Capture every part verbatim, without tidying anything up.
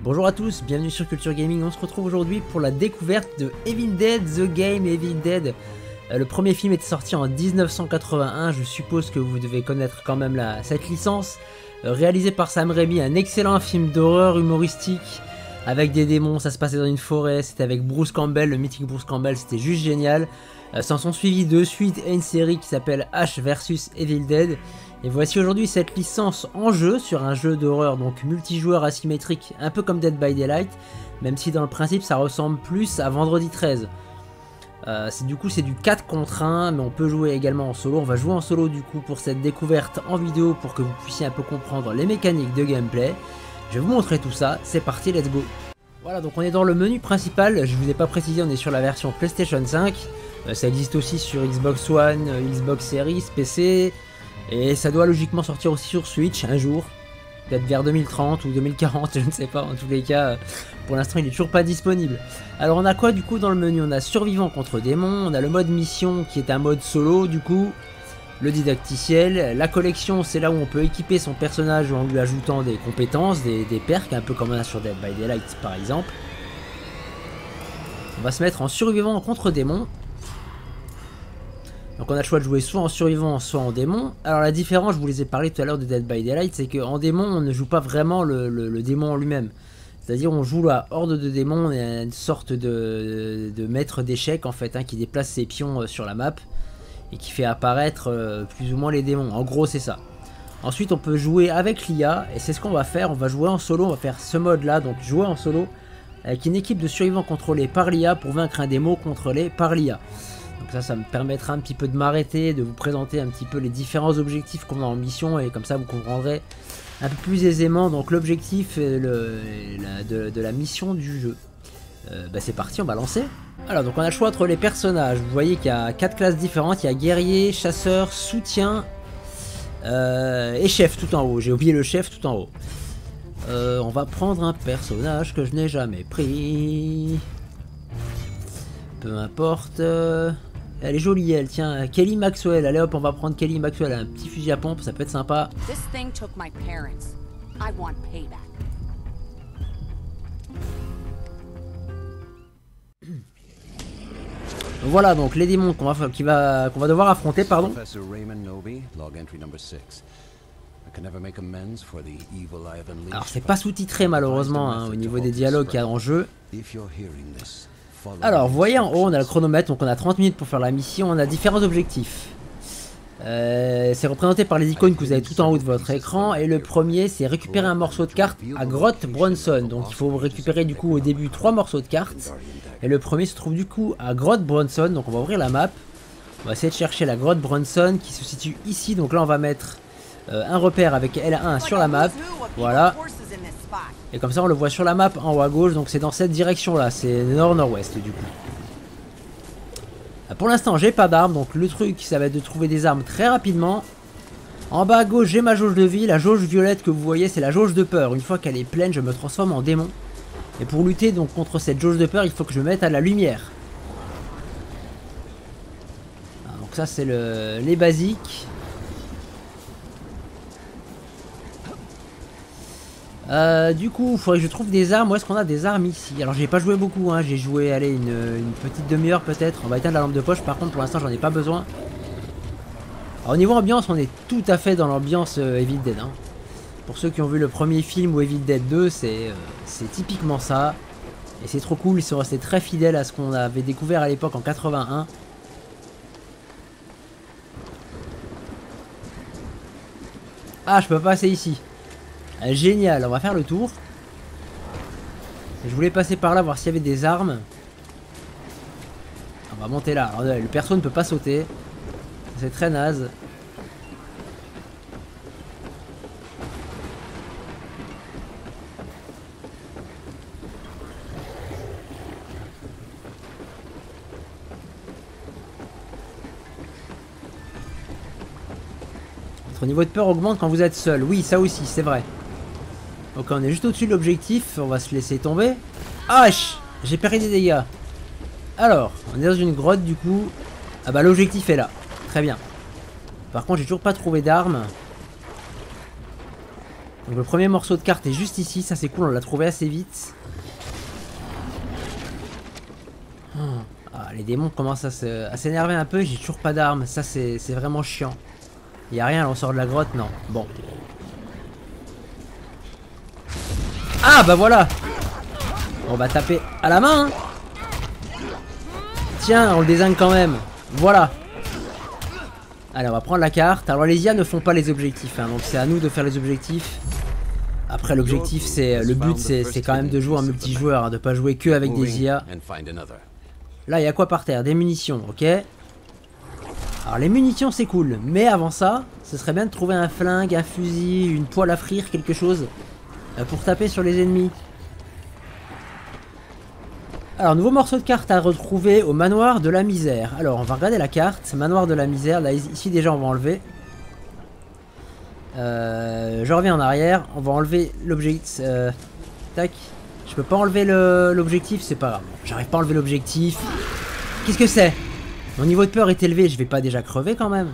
Bonjour à tous, bienvenue sur Culture Gaming. On se retrouve aujourd'hui pour la découverte de Evil Dead, The Game Evil Dead. Euh, le premier film était sorti en mille neuf cent quatre-vingt-un, je suppose que vous devez connaître quand même la, cette licence. Euh, réalisé par Sam Raimi, un excellent film d'horreur humoristique avec des démons, ça se passait dans une forêt, c'était avec Bruce Campbell, le mythique Bruce Campbell, c'était juste génial. Euh, S'en sont suivis deux suites et une série qui s'appelle Ash versus. Evil Dead. Et voici aujourd'hui cette licence en jeu sur un jeu d'horreur donc multijoueur asymétrique, un peu comme Dead by Daylight, même si dans le principe ça ressemble plus à Vendredi treize. Euh, c'est du coup c'est du quatre contre un, mais on peut jouer également en solo. On va jouer en solo du coup pour cette découverte en vidéo pour que vous puissiez un peu comprendre les mécaniques de gameplay. Je vais vous montrer tout ça, c'est parti, let's go. Voilà, donc on est dans le menu principal, je vous ai pas précisé, on est sur la version PlayStation cinq. Euh, ça existe aussi sur Xbox One, euh, Xbox Series, P C... Et ça doit logiquement sortir aussi sur Switch un jour, peut-être vers deux mille trente ou deux mille quarante, je ne sais pas, en tous les cas, pour l'instant il est toujours pas disponible. Alors on a quoi du coup dans le menu? On a survivant contre démon, on a le mode mission qui est un mode solo du coup, le didacticiel, la collection c'est là où on peut équiper son personnage en lui ajoutant des compétences, des, des perks, un peu comme on a sur Dead by Daylight par exemple. On va se mettre en survivant contre démon. Donc on a le choix de jouer soit en survivant, soit en démon. Alors la différence, je vous les ai parlé tout à l'heure de Dead by Daylight, c'est qu'en démon, on ne joue pas vraiment le, le, le démon en lui-même. C'est-à-dire on joue la horde de démons, on est une sorte de, de maître d'échecs en fait, hein, qui déplace ses pions sur la map et qui fait apparaître euh, plus ou moins les démons. En gros c'est ça. Ensuite on peut jouer avec l'I A et c'est ce qu'on va faire, on va jouer en solo, on va faire ce mode là, donc jouer en solo avec une équipe de survivants contrôlés par l'I A pour vaincre un démon contrôlé par l'I A. Donc ça, ça me permettra un petit peu de m'arrêter, de vous présenter un petit peu les différents objectifs qu'on a en mission et comme ça vous comprendrez un peu plus aisément donc l'objectif le, de, de la mission du jeu. Euh, bah c'est parti, on va lancer. Alors donc on a le choix entre les personnages, vous voyez qu'il y a quatre classes différentes, il y a guerrier, chasseur, soutien euh, et chef tout en haut, j'ai oublié le chef tout en haut. Euh, on va prendre un personnage que je n'ai jamais pris. Peu importe... Euh... Elle est jolie elle, tiens, Kelly Maxwell, allez hop on va prendre Kelly Maxwell, un petit fusil à pompe, ça peut être sympa. Voilà donc les démons qu'on va, qui va, qu'on va devoir affronter, pardon. Alors c'est pas sous-titré malheureusement hein, au niveau des dialogues qu'il y a en jeu. Alors, vous voyez en haut, on a le chronomètre, donc on a trente minutes pour faire la mission, on a différents objectifs. Euh, c'est représenté par les icônes que vous avez tout en haut de votre écran, et le premier, c'est récupérer un morceau de carte à Grotte Bronson. Donc il faut récupérer du coup au début trois morceaux de carte, et le premier se trouve du coup à Grotte Bronson, donc on va ouvrir la map. On va essayer de chercher la Grotte Bronson qui se situe ici, donc là on va mettre euh, un repère avec L un sur la map, voilà. Et comme ça on le voit sur la map en haut à gauche, donc c'est dans cette direction là, c'est nord-nord-ouest du coup. Pour l'instant j'ai pas d'armes, donc le truc ça va être de trouver des armes très rapidement. En bas à gauche j'ai ma jauge de vie, la jauge violette que vous voyez c'est la jauge de peur. Une fois qu'elle est pleine je me transforme en démon. Et pour lutter donc contre cette jauge de peur il faut que je me mette à la lumière. Donc ça c'est le... les basiques. Euh, du coup, il faudrait que je trouve des armes. Où est-ce qu'on a des armes ici? Alors, j'ai pas joué beaucoup, hein. J'ai joué, allez, une, une petite demi-heure peut-être. On va éteindre la lampe de poche. Par contre, pour l'instant, j'en ai pas besoin. Alors, au niveau ambiance, on est tout à fait dans l'ambiance euh, Evil Dead. Hein. Pour ceux qui ont vu le premier film ou Evil Dead deux, c'est euh, c'est typiquement ça. Et c'est trop cool. Ils sont restés très fidèles à ce qu'on avait découvert à l'époque en quatre-vingt-un. Ah, je peux passer ici. Ah, génial, on va faire le tour. Je voulais passer par là voir s'il y avait des armes. On va monter là. Alors, le perso ne peut pas sauter. C'est très naze. Votre niveau de peur augmente quand vous êtes seul. Oui, ça aussi, c'est vrai. Donc on est juste au-dessus de l'objectif, on va se laisser tomber. Ah, j'ai perdu des dégâts. Alors, on est dans une grotte du coup. Ah bah l'objectif est là, très bien. Par contre j'ai toujours pas trouvé d'armes. Donc le premier morceau de carte est juste ici, ça c'est cool, on l'a trouvé assez vite. Oh. Ah, les démons commencent à s'énerver un peu, j'ai toujours pas d'armes, ça c'est vraiment chiant. Y a rien, là on sort de la grotte, non. Bon. Ah bah voilà. On va taper à la main hein. Tiens, on le désigne quand même. Voilà. Allez, on va prendre la carte. Alors les I A ne font pas les objectifs, hein, donc c'est à nous de faire les objectifs. Après l'objectif, c'est le but, c'est quand même de jouer en multijoueur, hein, de pas jouer que avec des I A. Là, il y a quoi par terre? Des munitions, ok. Alors les munitions, c'est cool, mais avant ça, ce serait bien de trouver un flingue, un fusil, une poêle à frire, quelque chose euh, pour taper sur les ennemis. Alors, nouveau morceau de carte à retrouver au manoir de la misère. Alors, on va regarder la carte. Manoir de la misère. Là, ici, déjà, on va enlever. Euh, je reviens en arrière. On va enlever l'objectif. Euh, tac. Je peux pas enlever l'objectif, c'est pas grave. J'arrive pas à enlever l'objectif. Qu'est-ce que c'est? Mon niveau de peur est élevé. Je vais pas déjà crever quand même.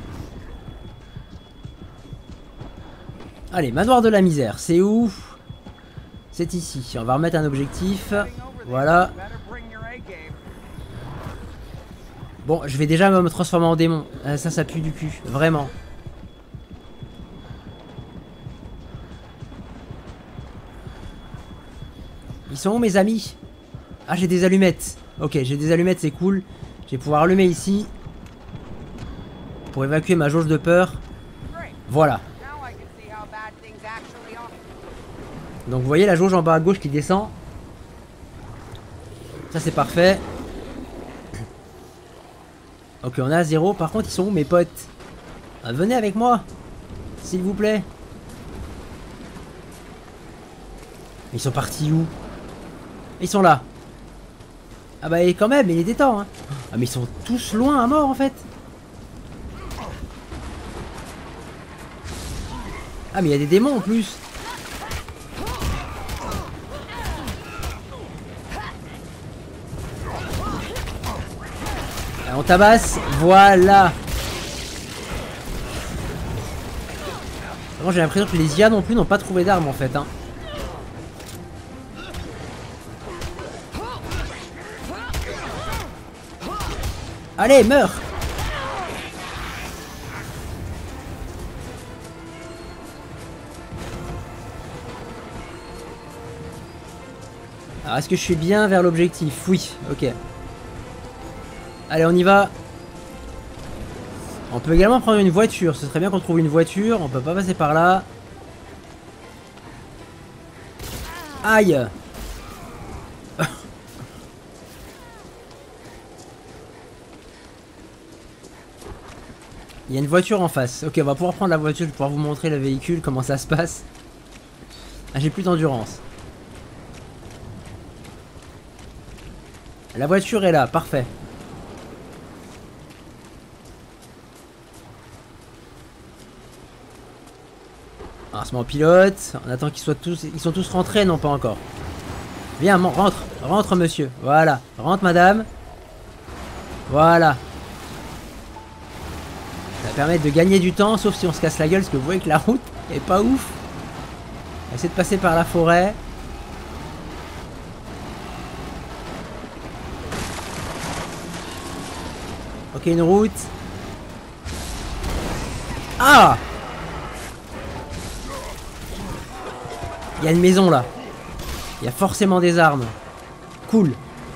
Allez, manoir de la misère. C'est où? C'est ici. On va remettre un objectif. Voilà. Bon, je vais déjà me transformer en démon. Euh, ça, ça pue du cul. Vraiment. Ils sont où mes amis? Ah, j'ai des allumettes. Ok, j'ai des allumettes, c'est cool. Je vais pouvoir allumer ici. Pour évacuer ma jauge de peur. Voilà. Donc vous voyez la jauge en bas à gauche qui descend. Ça c'est parfait. Ok, on est à zéro. Par contre, ils sont où mes potes? Ah, venez avec moi, s'il vous plaît. Ils sont partis où? Ils sont là. Ah bah et quand même, il était temps hein. Ah mais ils sont tous loin à mort en fait. Ah mais il y a des démons en plus. On tabasse, voilà. Vraiment j'ai l'impression que les I A non plus n'ont pas trouvé d'armes en fait hein. Allez, meurs. Alors est-ce que je suis bien vers l'objectif? Oui, ok. Allez, on y va. On peut également prendre une voiture. Ce serait bien qu'on trouve une voiture. On peut pas passer par là. Aïe. Il y a une voiture en face. Ok, on va pouvoir prendre la voiture. Je vais pouvoir vous montrer le véhicule, comment ça se passe. Ah, j'ai plus d'endurance. La voiture est là, parfait. Alors, on se met en pilote. On attend qu'ils soient tous... Ils sont tous rentrés? Non, pas encore. Viens, rentre. Rentre, monsieur. Voilà. Rentre, madame. Voilà. Ça va permettre de gagner du temps, sauf si on se casse la gueule, parce que vous voyez que la route est pas ouf. On va essayer de passer par la forêt. Ok, une route. Ah! Il y a une maison là. Il y a forcément des armes. Cool.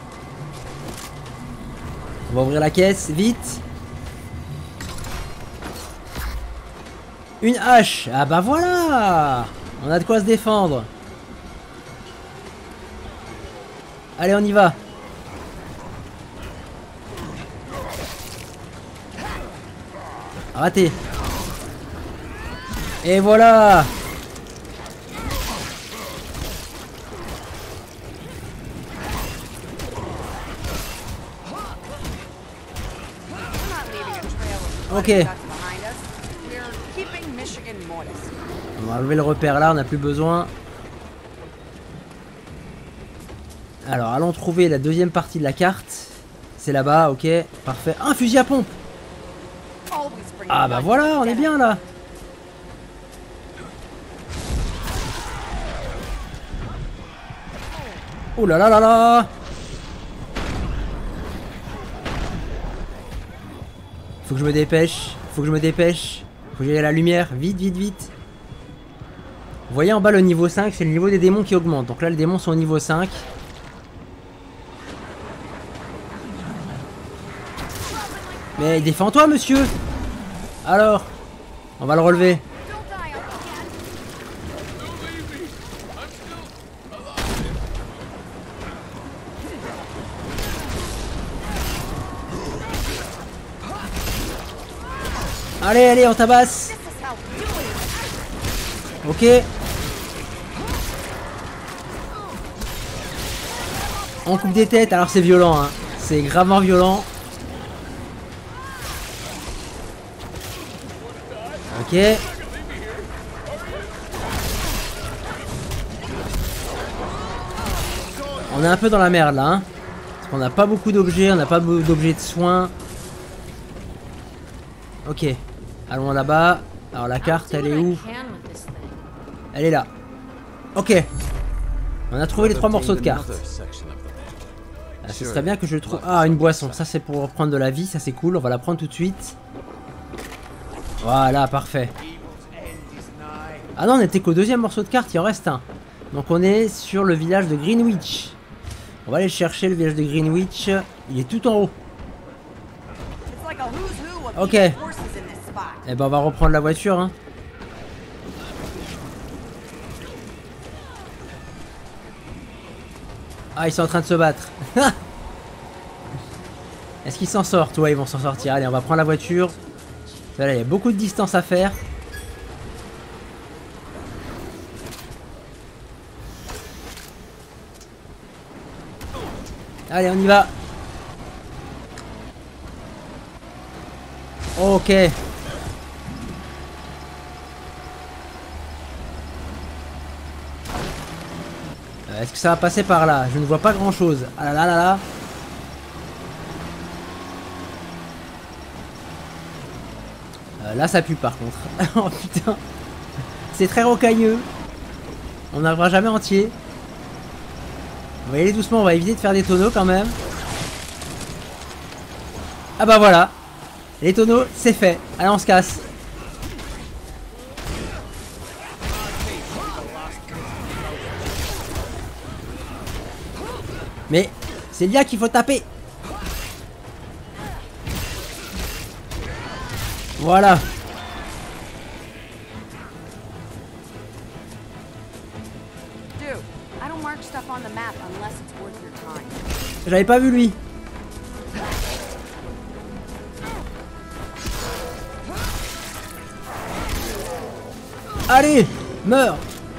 On va ouvrir la caisse, vite. Une hache. Ah bah voilà. On a de quoi se défendre. Allez, on y va. Raté. Et voilà. Ok. On va enlever le repère là, on n'a plus besoin. Alors, allons trouver la deuxième partie de la carte. C'est là-bas, ok, parfait. Ah, un fusil à pompe. Ah bah voilà, on est bien là. Oh là là là là. Faut que je me dépêche. Faut que je me dépêche. Faut que j'aille à la lumière. Vite, vite, vite. Vous voyez en bas le niveau cinq, c'est le niveau des démons qui augmente. Donc là, les démons sont au niveau cinq. Mais défends-toi, monsieur. Alors, on va le relever. Allez, allez, on tabasse. Ok. On coupe des têtes, alors c'est violent, hein. C'est gravement violent. Ok. On est un peu dans la merde là, hein. Parce qu'on n'a pas beaucoup d'objets, on n'a pas beaucoup d'objets de soins. Ok. Allons là-bas. Alors la carte, elle est où? Elle est là. Ok. On a trouvé les trois morceaux de carte. Ah, ce serait bien que je le trouve. Ah, une boisson. Ça, c'est pour reprendre de la vie. Ça, c'est cool. On va la prendre tout de suite. Voilà, parfait. Ah non, on était qu'au deuxième morceau de carte. Il en reste un. Donc, on est sur le village de Greenwich. On va aller chercher le village de Greenwich. Il est tout en haut. Ok. Eh ben, on va reprendre la voiture, hein. Ah, ils sont en train de se battre. Est-ce qu'ils s'en sortent? Ouais, ils vont s'en sortir. Allez, on va prendre la voiture. Là, il y a beaucoup de distance à faire. Allez, on y va. Ok. Est-ce que ça va passer par là? Je ne vois pas grand chose. Ah là là là là. Euh, là ça pue par contre. Oh putain. C'est très rocailleux. On n'arrivera jamais entier. On va y aller doucement, on va éviter de faire des tonneaux quand même. Ah bah voilà. Les tonneaux, c'est fait. Allez, on se casse. Mais c'est là qu'il faut taper. Voilà. J'avais pas vu lui. Allez, meurs.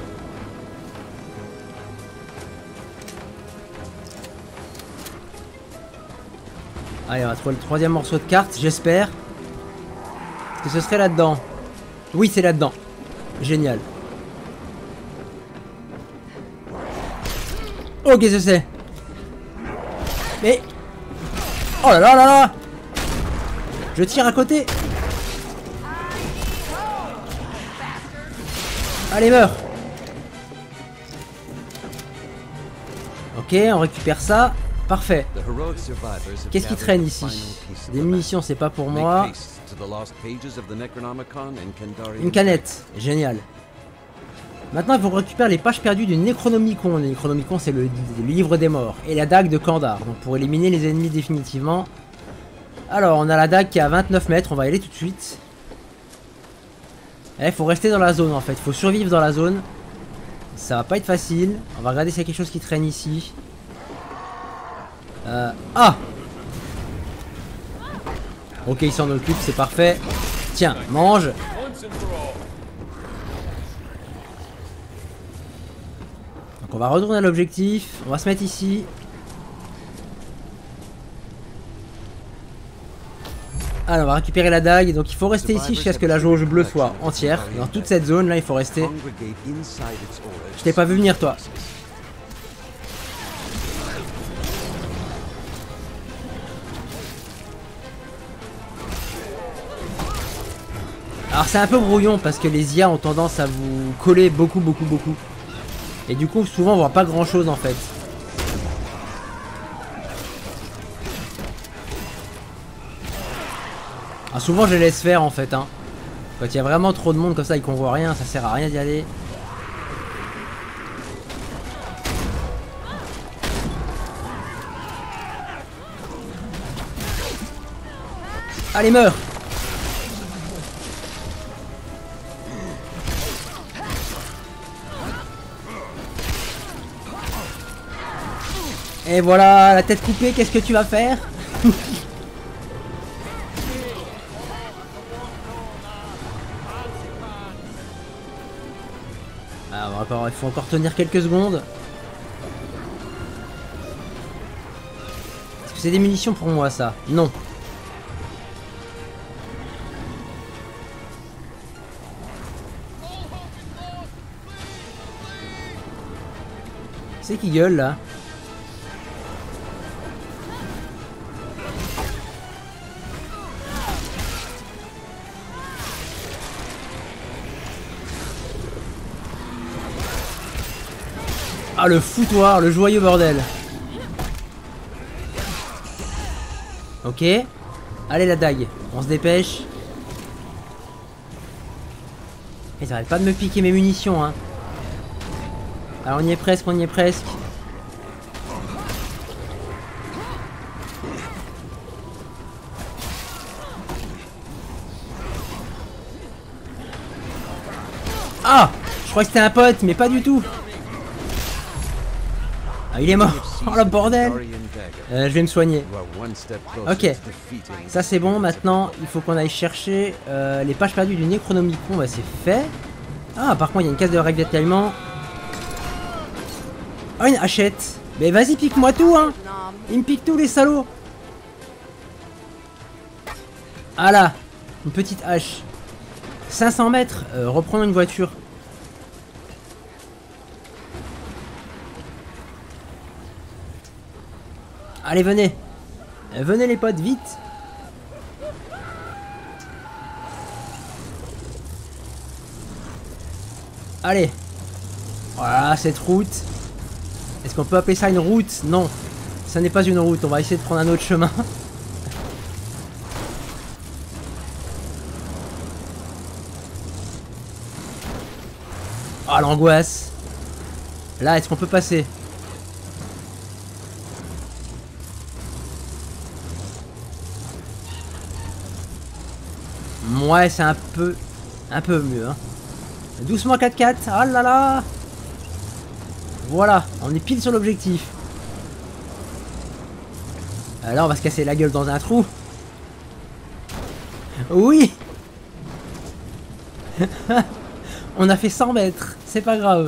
Allez, on va trouver le troisième morceau de carte, j'espère. Est-ce que ce serait là-dedans? Oui, c'est là-dedans. Génial. Oh, qu'est-ce que c'est? Mais... Oh là là là là! Je tire à côté. Allez, meurs. Ok, on récupère ça. Parfait. Qu'est-ce qui traîne ici? Des munitions, c'est pas pour moi. Une canette. Génial. Maintenant, il faut récupérer les pages perdues du Necronomicon. Le Necronomicon, c'est le, le livre des morts. Et la dague de Kandar. Donc, pour éliminer les ennemis définitivement. Alors, on a la dague qui est à vingt-neuf mètres. On va y aller tout de suite. Il faut rester dans la zone, en fait. Il faut survivre dans la zone. Ça va pas être facile. On va regarder s'il y a quelque chose qui traîne ici. Euh, ah! Ok, il s'en occupe, c'est parfait. Tiens, mange. Donc on va retourner à l'objectif. On va se mettre ici. Alors on va récupérer la dague. Donc il faut rester ici jusqu'à ce que la jauge bleue soit entière. Dans toute cette zone là, il faut rester. Je t'ai pas vu venir, toi. Alors c'est un peu brouillon parce que les I A ont tendance à vous coller beaucoup beaucoup beaucoup. Et du coup souvent on voit pas grand chose en fait. Ah, souvent je les laisse faire en fait. Hein. Quand il y a vraiment trop de monde comme ça et qu'on voit rien, ça sert à rien d'y aller. Allez, meurs! Et voilà, la tête coupée, qu'est-ce que tu vas faire? Ah, on va encore, il faut encore tenir quelques secondes. Est-ce que c'est des munitions pour moi, ça? Non. C'est qui gueule, là? Ah, le foutoir, le joyeux bordel. Ok. Allez, la dague. On se dépêche. Ils arrêtent pas de me piquer mes munitions, hein. Alors, on y est presque, on y est presque. Ah! Je crois que c'était un pote, mais pas du tout. Ah, il est mort. Oh, le bordel. Euh, je vais me soigner. Ok. Ça, c'est bon. Maintenant, il faut qu'on aille chercher euh, les pages perdues du Necronomicon. Bah, c'est fait. Ah, par contre, il y a une case de ravitaillement. Oh, une hachette. Mais vas-y, pique-moi tout, hein. Il me pique tout, les salauds. Ah là. Une petite hache. cinq cents mètres. Euh, reprenons une voiture. Allez, venez. Venez les potes, vite. Allez. Voilà, cette route. Est-ce qu'on peut appeler ça une route? Non. Ça n'est pas une route. On va essayer de prendre un autre chemin. Ah, l'angoisse. Là, est-ce qu'on peut passer? Ouais, c'est un peu... Un peu mieux, hein. Doucement, quatre quatre. Ah là là. Voilà, on est pile sur l'objectif. Alors, on va se casser la gueule dans un trou. Oui. On a fait cent mètres. C'est pas grave.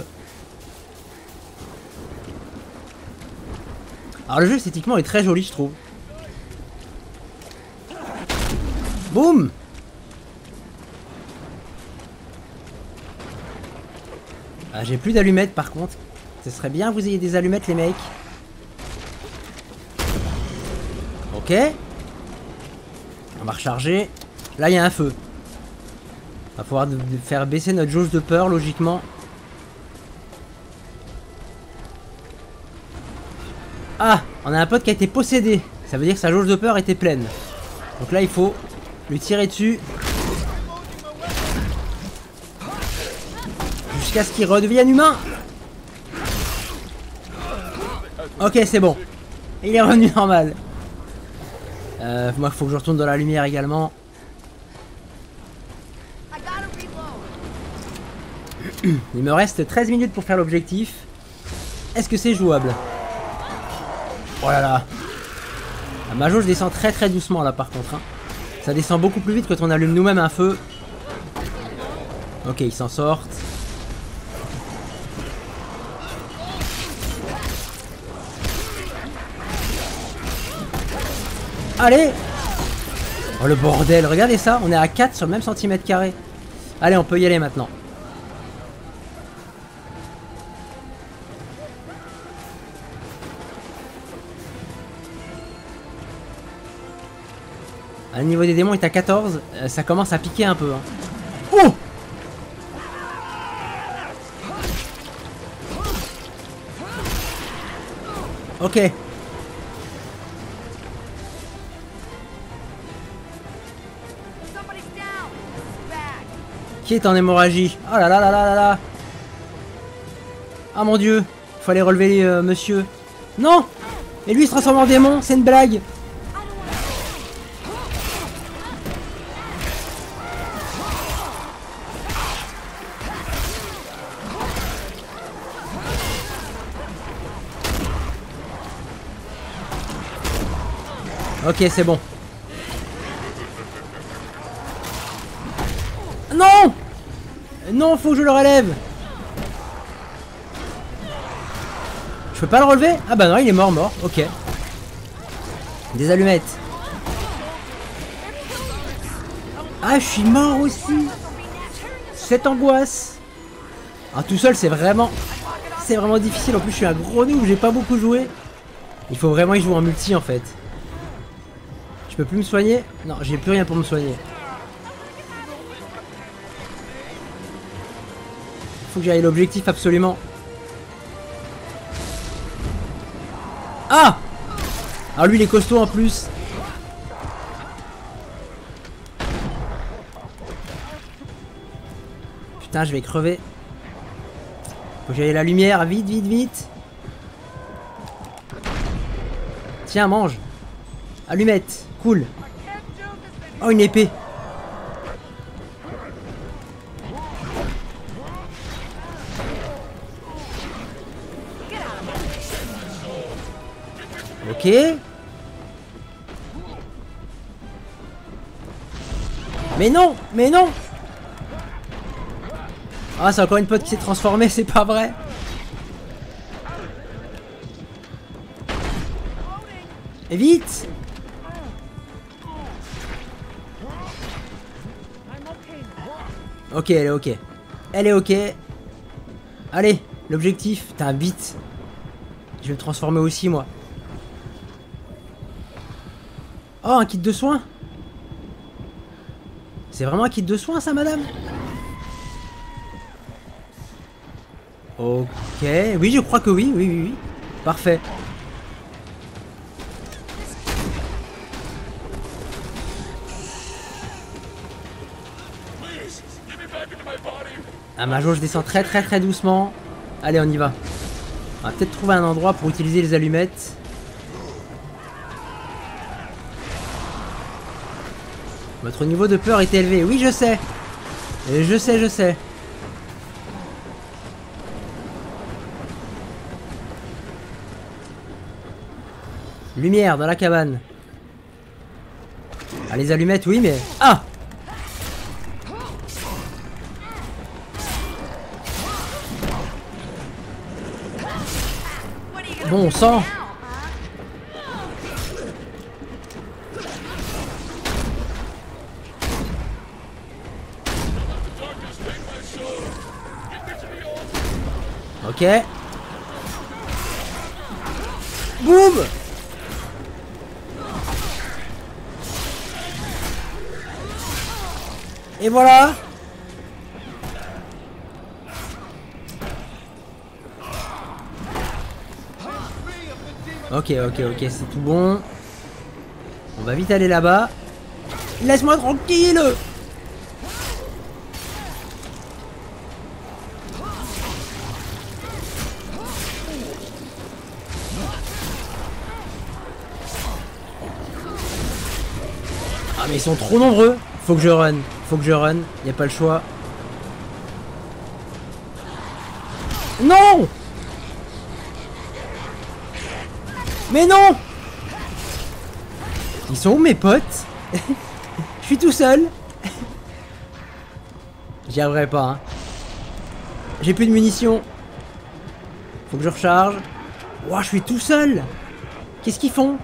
Alors, le jeu, esthétiquement, est très joli, je trouve. Boum. Ah, j'ai plus d'allumettes par contre. Ce serait bien que vous ayez des allumettes les mecs. Ok. On va recharger. Là il y a un feu. Va falloir faire baisser notre jauge de peur logiquement. Ah, on a un pote qui a été possédé. Ça veut dire que sa jauge de peur était pleine. Donc là il faut lui tirer dessus. Jusqu'à ce qu'il redevienne humain. Ok, c'est bon. Il est revenu normal. Euh, moi, il faut que je retourne dans la lumière également. Il me reste treize minutes pour faire l'objectif. Est-ce que c'est jouable? Oh là là. Ma jauge descend très très doucement là par contre. Hein. Ça descend beaucoup plus vite quand on allume nous-mêmes un feu. Ok, ils s'en sortent. Allez. Oh le bordel, regardez ça, on est à quatre sur le même centimètre carré. Allez, on peut y aller maintenant. Le niveau des démons est à quatorze, euh, ça commence à piquer un peu. Hein. Oh! Ok. Qui est en hémorragie? Oh là là là là là là. Ah mon dieu. Fallait relever euh, monsieur. Non. Et lui il se transforme en démon, c'est une blague. Ok, c'est bon. Non! Non, faut que je le relève. Je peux pas le relever? Ah bah non, il est mort, mort. Ok. Des allumettes. Ah, je suis mort aussi. Cette angoisse. Ah, tout seul, c'est vraiment... C'est vraiment difficile. En plus, je suis un gros noob, j'ai pas beaucoup joué. Il faut vraiment y jouer en multi, en fait. Je peux plus me soigner? Non, j'ai plus rien pour me soigner. Faut que j'aille l'objectif absolument. Ah! Ah, lui il est costaud en plus. Putain, je vais crever. Faut que j'aille la lumière, vite, vite, vite. Tiens, mange. Allumette, cool. Oh, une épée. Ok. Mais non, mais non. Ah, c'est encore une pote qui s'est transformée, c'est pas vrai. Et vite. Ok, elle est ok. Elle est ok. Allez, l'objectif. Putain, vite. Je vais me transformer aussi, moi. Oh, un kit de soins. C'est vraiment un kit de soins, ça, madame? Ok. Oui, je crois que oui, oui, oui, oui. Parfait. Ah, ma jauge descend très très très doucement. Allez, on y va. On va peut-être trouver un endroit pour utiliser les allumettes. Votre niveau de peur est élevé. Oui, je sais. Et je sais, je sais. Lumière dans la cabane. Ah, les allumettes, oui, mais... Ah! Bon sang. Ok. Boum. Et voilà. Ok, ok, ok, c'est tout bon. On va vite aller là-bas. Laisse-moi tranquille. Ah mais ils sont trop nombreux. Faut que je run. Faut que je run. Y a pas le choix. Non! Mais non! Ils sont où mes potes? Je suis tout seul. J'y arriverai pas, hein. J'ai plus de munitions. Faut que je recharge. Ouah, je suis tout seul. Qu'est-ce qu'ils font?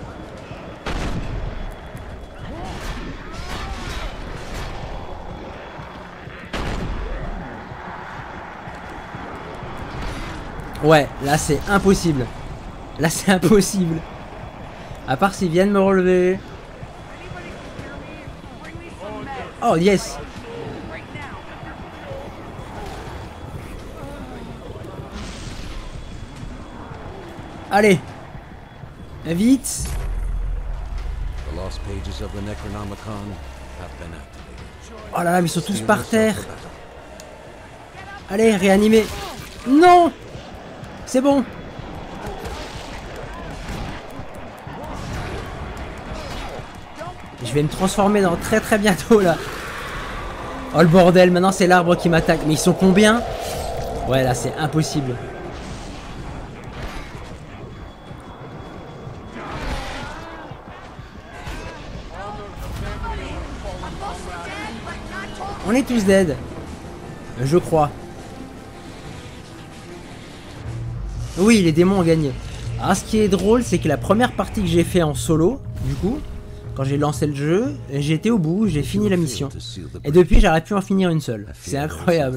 Ouais, là c'est impossible. Là c'est impossible. À part s'ils viennent me relever. Oh yes. Allez. Vite. The lost pages of the Necronomicon Oh là là, mais ils sont tous par terre. Allez, réanimer. Non! C'est bon. Je vais me transformer dans très très bientôt là. Oh le bordel, maintenant c'est l'arbre qui m'attaque. Mais ils sont combien? Ouais, là c'est impossible. On est tous dead. Je crois. Oui, les démons ont gagné. Alors ce qui est drôle, c'est que la première partie que j'ai fait en solo, du coup, quand j'ai lancé le jeu, j'ai été au bout, j'ai fini la mission. Et depuis, j'aurais pu en finir une seule. C'est incroyable.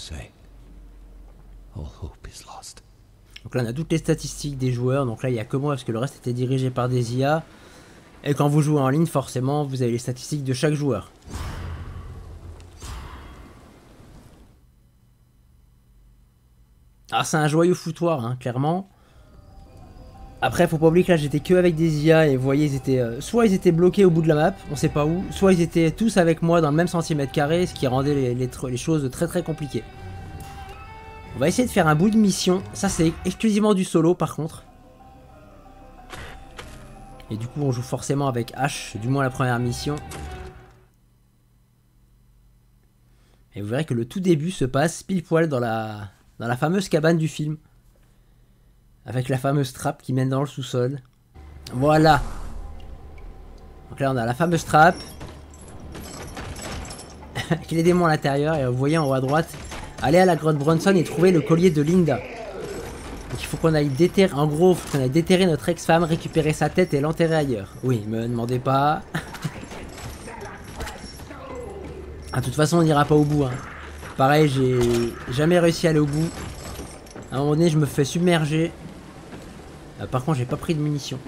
Donc là, on a toutes les statistiques des joueurs. Donc là, il n'y a que moi, parce que le reste était dirigé par des I A. Et quand vous jouez en ligne, forcément, vous avez les statistiques de chaque joueur. Alors c'est un joyeux foutoir, hein, clairement. Après, faut pas oublier que là, j'étais que avec des I A et vous voyez, ils étaient, euh, soit ils étaient bloqués au bout de la map, on sait pas où, soit ils étaient tous avec moi dans le même centimètre carré, ce qui rendait les, les, les choses très très compliquées. On va essayer de faire un bout de mission. Ça, c'est exclusivement du solo, par contre. Et du coup, on joue forcément avec H, du moins la première mission. Et vous verrez que le tout début se passe pile poil dans la... dans la fameuse cabane du film. Avec la fameuse trappe qui mène dans le sous-sol. Voilà. Donc là on a la fameuse trappe. Avec les démons à l'intérieur. Et vous voyez en haut à droite. Allez à la grotte Bronson et trouver le collier de Linda. Donc il faut qu'on aille déterrer. En gros, il faut qu'on aille déterrer notre ex-femme, récupérer sa tête et l'enterrer ailleurs. Oui, me demandez pas. Ah, de toute façon on n'ira pas au bout, hein. Pareil, j'ai jamais réussi à aller au bout. À un moment donné, je me fais submerger. Euh, par contre, j'ai pas pris de munitions.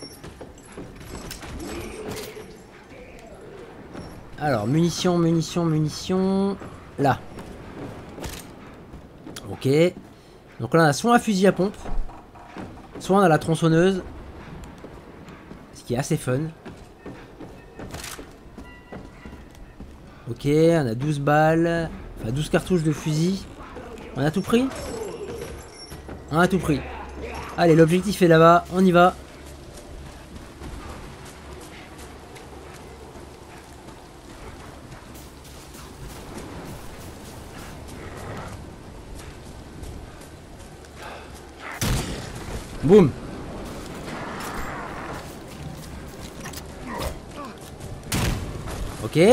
Alors, munitions, munitions, munitions. Là. Ok. Donc là, on a soit un fusil à pompe, soit on a la tronçonneuse. Ce qui est assez fun. Ok, on a douze balles. Enfin, douze cartouches de fusil. On a tout pris? On a tout pris. Allez, l'objectif est là-bas. On y va. Boum. Ok.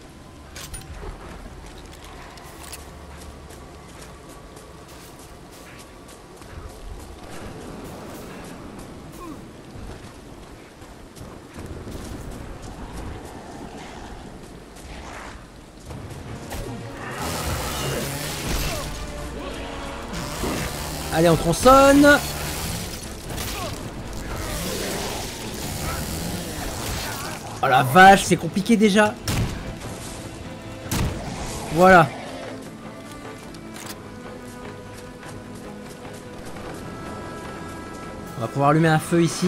Allez, on tronçonne. Oh la vache, c'est compliqué déjà. Voilà. On va pouvoir allumer un feu ici.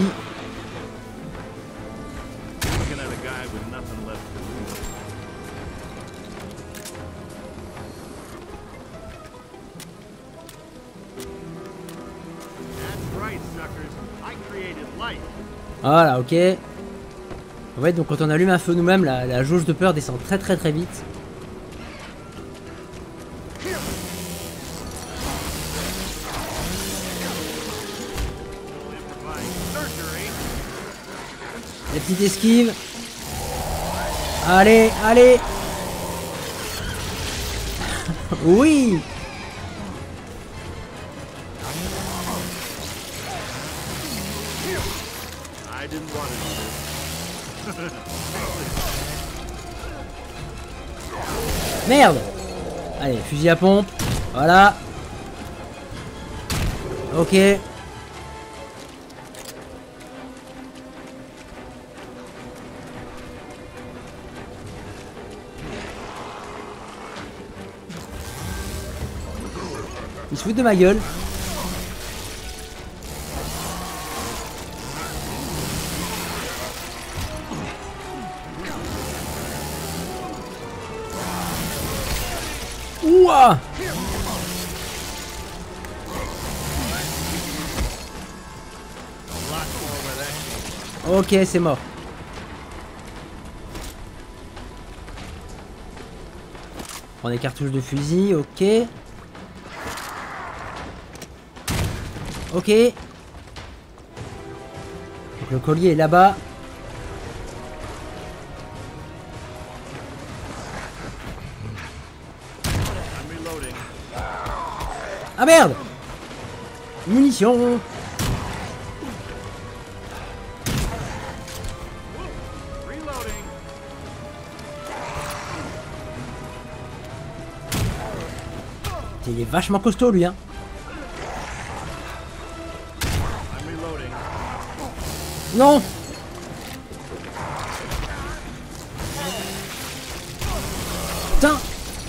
Voilà, ok. Ouais, donc quand on allume un feu nous-mêmes, la, la jauge de peur descend très très très vite. Les petites esquives. Allez, allez. Oui. Merde. Allez, fusil à pompe. Voilà. Ok. Il se fout de ma gueule. Ok, c'est mort. On prend des cartouches de fusil, ok. Ok. Donc le collier est là-bas. Ah merde! Munitions! Il est vachement costaud lui hein. Non! Putain!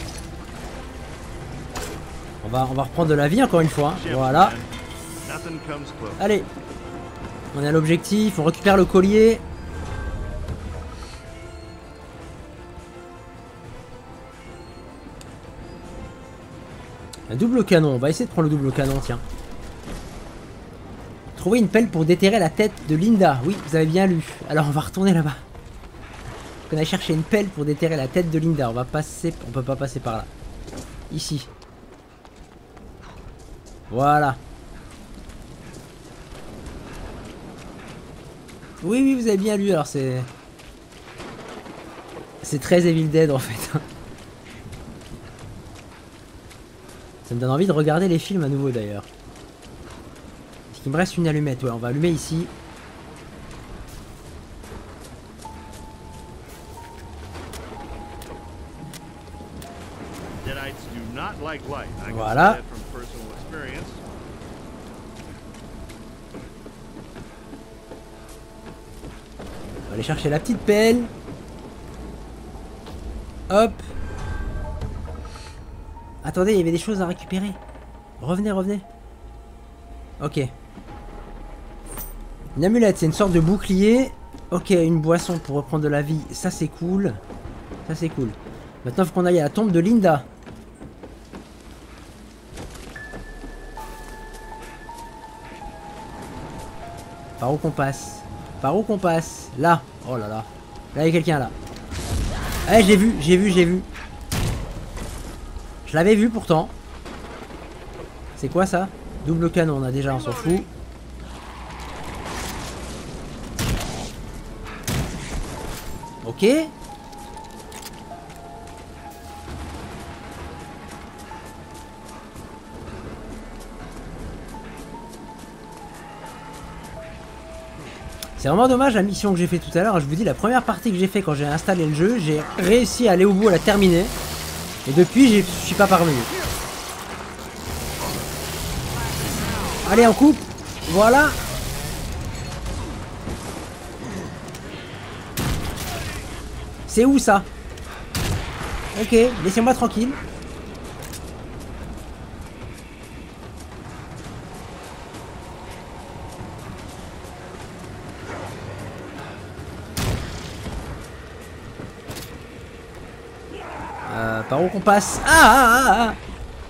On va, on va reprendre de la vie encore une fois. Hein. Voilà. Allez. On est à l'objectif, on récupère le collier. Un double canon, on va essayer de prendre le double canon, tiens. Trouver une pelle pour déterrer la tête de Linda. Oui, vous avez bien lu. Alors on va retourner là-bas. On a cherché une pelle pour déterrer la tête de Linda. On va passer, on peut pas passer par là. Ici. Voilà. Oui, oui, vous avez bien lu. Alors c'est... C'est très Evil Dead en fait. Ça me donne envie de regarder les films à nouveau d'ailleurs. Est-ce qu'il me reste une allumette? Ouais, on va allumer ici. Voilà. On va aller chercher la petite pelle. Hop. Attendez, il y avait des choses à récupérer. Revenez, revenez. Ok. Une amulette, c'est une sorte de bouclier. Ok, une boisson pour reprendre de la vie. Ça, c'est cool. Ça, c'est cool. Maintenant, il faut qu'on aille à la tombe de Linda. Par où qu'on passe? Par où qu'on passe? Là. Oh là là. Là, il y a quelqu'un là. Eh, j'ai vu, j'ai vu, j'ai vu. Je l'avais vu pourtant. C'est quoi ça? Double canon, on a déjà, on s'en fout. Ok. C'est vraiment dommage la mission que j'ai fait tout à l'heure. Je vous dis, la première partie que j'ai fait quand j'ai installé le jeu, j'ai réussi à aller au bout, à la terminer. Et depuis, je suis pas parvenu. Allez, on coupe. Voilà. C'est où ça? Ok, laissez-moi tranquille. Euh, par où qu'on passe? Ah, ah, ah, ah.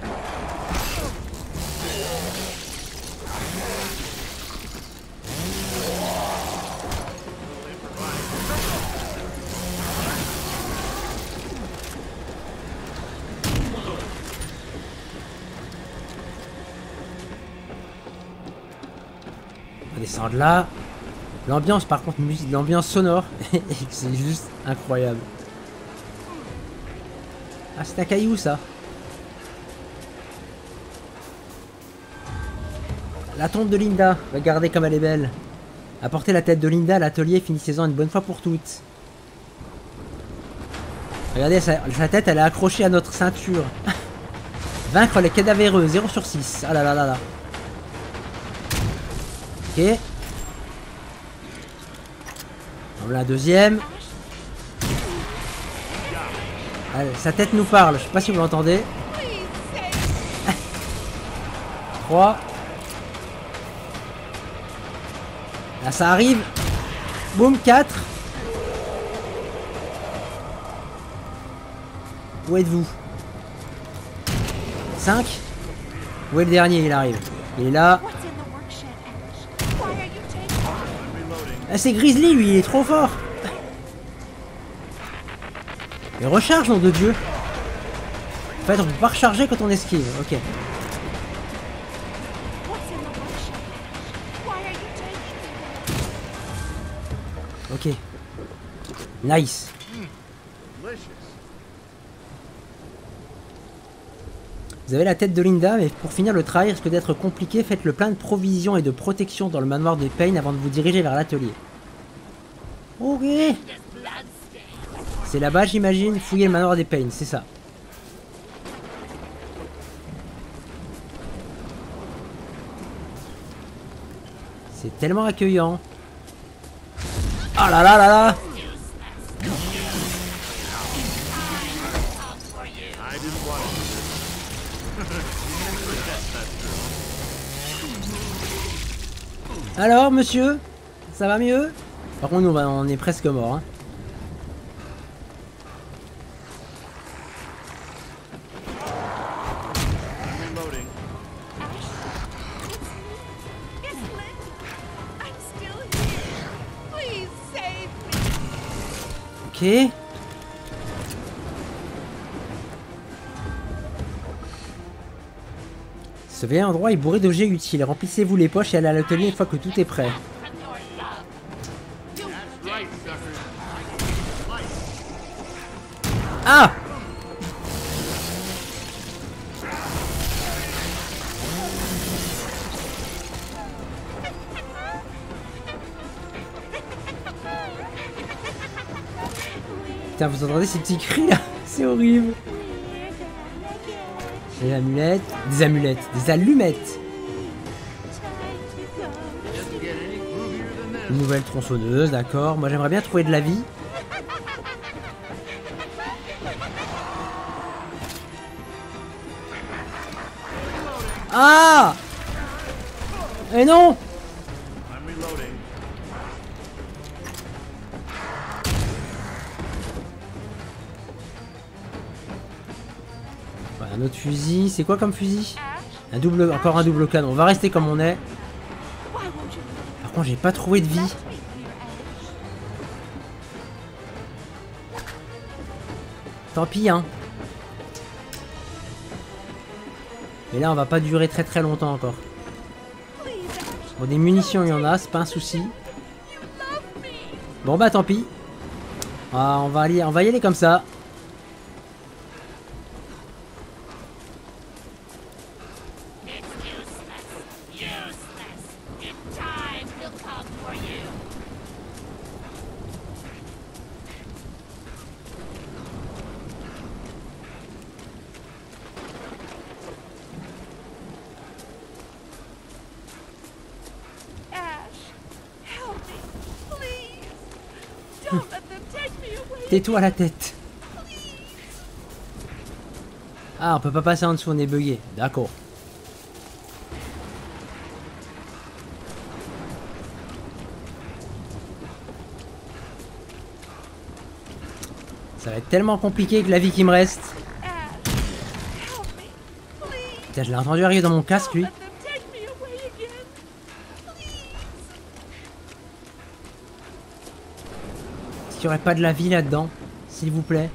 On va descendre là. L'ambiance par contre, l'ambiance sonore, c'est juste incroyable. Ah, c'est un caillou ça. La tombe de Linda. Regardez comme elle est belle. Apportez la tête de Linda à l'atelier, finissez-en une bonne fois pour toutes. Regardez, sa, sa tête elle est accrochée à notre ceinture. Vaincre les cadavéreux, zéro sur six. Ah là là là là. Ok. Voilà la deuxième. Allez, sa tête nous parle, je sais pas si vous l'entendez. trois. Là ça arrive. Boum, quatre. Où êtes-vous? cinq. Où est le dernier? Il arrive. Il est là. Ah, c'est Grizzly, lui, il est trop fort. Mais recharge, nom de Dieu. En fait, on peut pas recharger quand on esquive. Ok. Ok. Nice. Vous avez la tête de Linda, mais pour finir, le travail risque d'être compliqué. Faites le plein de provisions et de protection dans le manoir de Payne avant de vous diriger vers l'atelier. Ok. C'est là-bas, j'imagine. Fouiller le manoir des Payne, c'est ça. C'est tellement accueillant. Ah là là là là. Alors, monsieur, ça va mieux? Par contre, nous, on est presque mort. Hein. Ok. Ce vieil endroit est bourré d'objets utiles. Remplissez-vous les poches et allez à l'atelier une fois que tout est prêt. Ah! Putain, vous entendez ces petits cris là? C'est horrible. Des amulettes, des amulettes, des allumettes. Une nouvelle tronçonneuse, d'accord. Moi j'aimerais bien trouver de la vie. Ah! Et non! Un autre fusil, c'est quoi comme fusil? Un double, encore un double canon. On va rester comme on est. Par contre, j'ai pas trouvé de vie. Tant pis, hein. Mais là, on va pas durer très très longtemps encore. Bon, des munitions, il y en a, c'est pas un souci. Bon bah, tant pis. Ah, on va aller, on va y aller comme ça. Tais-toi la tête. Ah, on peut pas passer en dessous, on est bugué. D'accord. Ça va être tellement compliqué que la vie qui me reste. Putain, je l'ai entendu arriver dans mon casque, lui. Est-ce qu'il n'y aurait pas de la vie là-dedans, s'il vous plaît?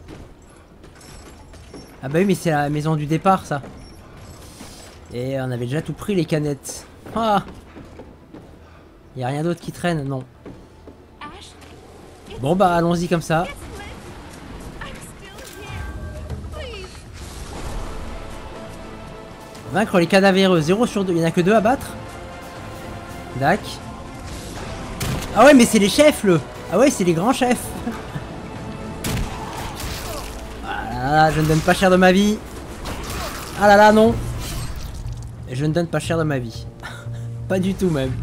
Ah bah oui, mais c'est la maison du départ, ça. Et on avait déjà tout pris, les canettes. Ah! Il n'y a rien d'autre qui traîne, non. Bon bah, allons-y comme ça. Vaincre les cadavéreux, zéro sur deux. Il n'y en a que deux à battre? Dac. Ah ouais, mais c'est les chefs, le... Ah ouais, c'est les grands chefs. Ah là là, je ne donne pas cher de ma vie. Ah là là, non. Et je ne donne pas cher de ma vie. Pas du tout même.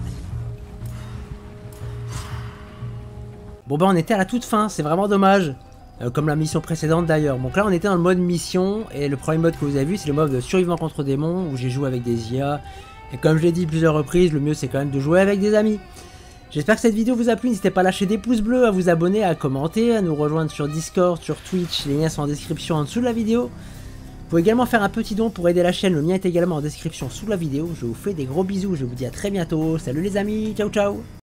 Bon bah on était à la toute fin, c'est vraiment dommage. Euh, comme la mission précédente d'ailleurs. Donc là on était dans le mode mission. Et le premier mode que vous avez vu, c'est le mode de survivant contre démons. Où j'ai joué avec des I A. Et comme je l'ai dit plusieurs reprises, le mieux c'est quand même de jouer avec des amis. J'espère que cette vidéo vous a plu, n'hésitez pas à lâcher des pouces bleus, à vous abonner, à commenter, à nous rejoindre sur Discord, sur Twitch, les liens sont en description en dessous de la vidéo. Vous pouvez également faire un petit don pour aider la chaîne, le lien est également en description sous la vidéo. Je vous fais des gros bisous, je vous dis à très bientôt, salut les amis, ciao ciao.